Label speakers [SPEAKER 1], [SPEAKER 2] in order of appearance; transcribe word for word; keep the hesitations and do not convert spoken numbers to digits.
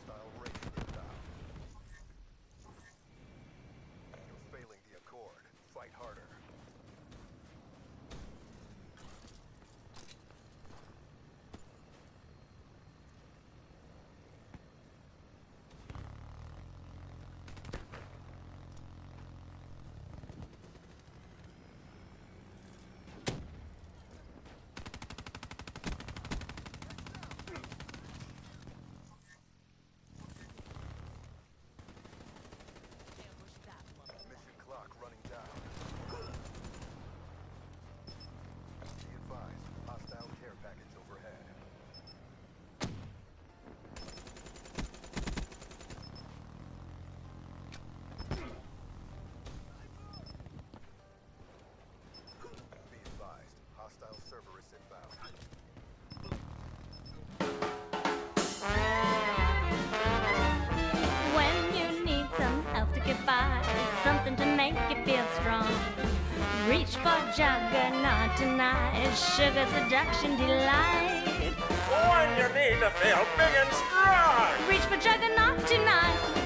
[SPEAKER 1] Hostile Ranger down. You're failing the Accord. Fight harder. Mission clock running down. Be advised, hostile care package overhead. Be advised, hostile Cerberus inbound.
[SPEAKER 2] When you need some help to get by, something to make you feel strong, reach for Juggernaut tonight. Sugar seduction delight.
[SPEAKER 3] When you need to feel big and strong,
[SPEAKER 2] Reach for Juggernaut tonight.